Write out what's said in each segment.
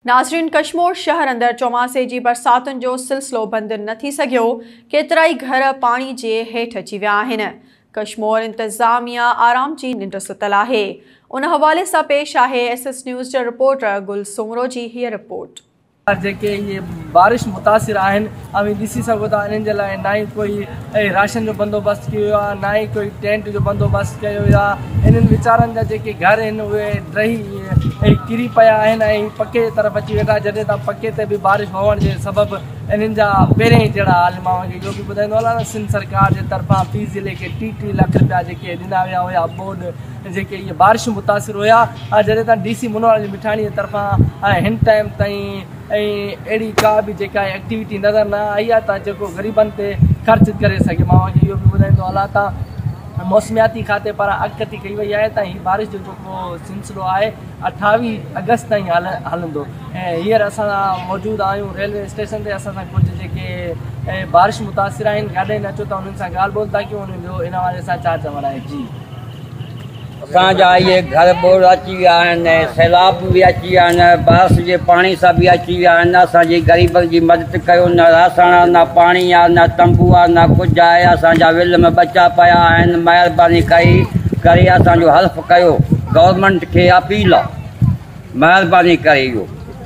नाज़रीन, कश्मीर शहर अंदर चौमासे की बरसातुनि जो सिलसिलो बंद न थी सघियो। केतिराई घर पानी के हेठि अची विया आहिनि। कश्मीर इंतज़ामिया आराम की निंड सुतल आहे। उन हवाले से पेश आहे SS न्यूज़ जो रिपोर्टर गुल सुमरो की हीअ रिपोर्ट। जेके ये बारिश मुतासिर आहिनि अभी ॾिसी सघो था, इन्हनि जे लाइ ना ही कोई राशन जो बंदोबस्तु कयो आहे, ना ही कोई टेंट जो बंदोबस्तु कयो आहे। इन्हनि वीचारनि जा जेके घर आहिनि उहे ड्रही किरी पिया आहिनि ऐं पके तरफ़ अची वेठा, जॾहिं त पके ते बि बारिश हुअण जे सबबु इन्हनि जा पहिरें ई जहिड़ा हाल मां इहो बि ॿुधाईंदो हलां न, सिंध सरकार जे तरफ़ां फी ज़िले खे 30 लाख रुपया जेके ॾिना विया हुया बोर्ड जेके इहे बारिश मुतासिर हुया, जॾहिं त DC मुनवर मिठाणी जे तरफ़ां हिन टाइम ताईं अहिड़ी का बि जेका एक्टिविटी नज़र न आई आहे त जेको ग़रीबनि ते ख़र्च करे सघे। मां इहो बि ॿुधाईंदो हलां त मौसमियाती खाते पारां अॻकथी कई वई आहे त हीअ बारिश जो जेको सिलसिलो आहे 28 अगस्त ताईं हलंदो। ऐं हींअर असां मौजूदु आहियूं रेलवे स्टेशन ते। असां सां कुझु जेके बारिश मुतासिर आहिनि गाॾी न अचो त उन्हनि सां ॻाल्हि ॿोल था कयूं, उन्हनि जो इन हवाले सां छा चवणु आहे। जी, असांजा इहे घर बोर अची विया आहिनि, सैलाब बि अची विया आहिनि, बारिश जे पाणी सां बि अची विया आहिनि। असांजी ग़रीबनि जी मदद कयो, न राशन न पाणी आहे, न तंबू आहे, न कुझु आहे। असांजा विल में बचा पिया आहिनि। महिरबानी करे असांजो हेल्प कयो। गवर्नमेंट खे अपील आहे, महिरबानी करे इहो।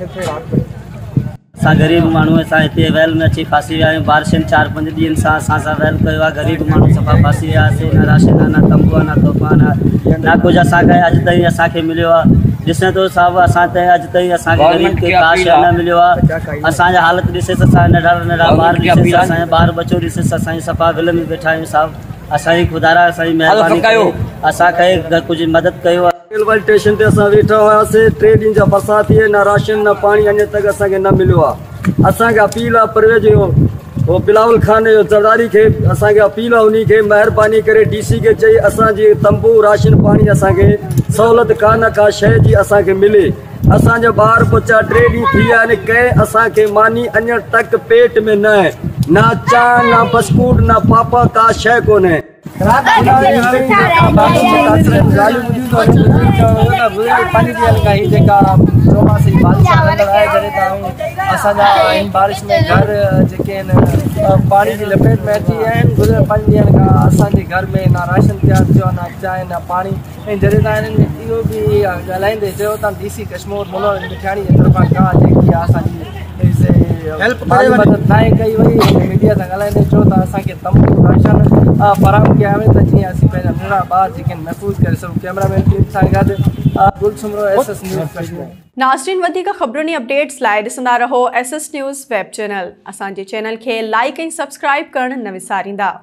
असां ग़रीब माण्हू असां हिते वेल में अची फासी विया आहियूं। बारिशनि 4-5 ॾींहंनि सां असां सां वेल कयो आहे। ग़रीब माण्हू सफ़ा फासी वियासीं। न राशन आहे, न तंबू आहे, न तोहफ़ा न कुझु असांखे अॼु ताईं असांखे मिलियो आहे। ॾिसे थो साहिबु, असां ताईं अॼु ताईं असांखे ग़रीब खे का शइ न मिलियो आहे। असांजा हालत ॾिसे त असां नंढा ॿार ॾिसे, असांजा ॿार बचो ॾिसे, असांजी सफ़ा विल में वेठा आहियूं। साहिबु असांजी ख़ुदा असांजी महिरबानी कयो, असांखे कुझु मदद कयो। रेलवे स्टेशन ते असां वेठा हुआसीं। 3 ॾींहं जा बरसात थी, न राशन न पाणी अञा तक असांखे न मिलियो आहे। असांखे अपील आहे परवेज़ जो बिलावल खान जो ज़रदारी खे असांखे अपील आहे, उन्ही खे महिरबानी करे DC खे चई असांजी तंबू राशन पाणी असांखे सहूलियत का शइ जी असांखे मिले। असांजा ॿार बच्चा 3 ॾींहं थी विया आहिनि, कंहिं असांखे मानी अञा तक पेट में न आहे, न चांहि न बिस्कुट न पापा का शइ कोन्हे। बारिश में घर जेके आहिनि पाणी जी लपेट में अची विया आहिनि। गुज़िरियल 5 ॾींहंनि खां असांजे घर में न राशन तयारु थियो, न चांहि न पाणी। ऐं जॾहिं तव्हां हिननि इहो बि ॻाल्हाईंदे चयो था DC कश्मीर मुनवर मिठाणी जे तरफ़ां का जेकी आहे असांजी हेल्प मदद नाहे कई वई। मीडिया सां ॻाल्हाईंदे चयो त असांखे तंबू राशन फराहम कया वञे त जीअं असीं पंहिंजा नंढड़ा ॿार जेके महफ़ूज़ करे सघूं। कैमरामैन टीम सां गॾु गुल सुमरो, SS न्यूज़ कश्मीर। नाज़रीन, वधीक ख़बरुनि अपडेट्स लाइ ॾिसंदा रहो SS न्यूज़ वेब चैनल। असांजे चैनल खे लाइक ऐं सब्सक्राइब करणु न विसारींदा।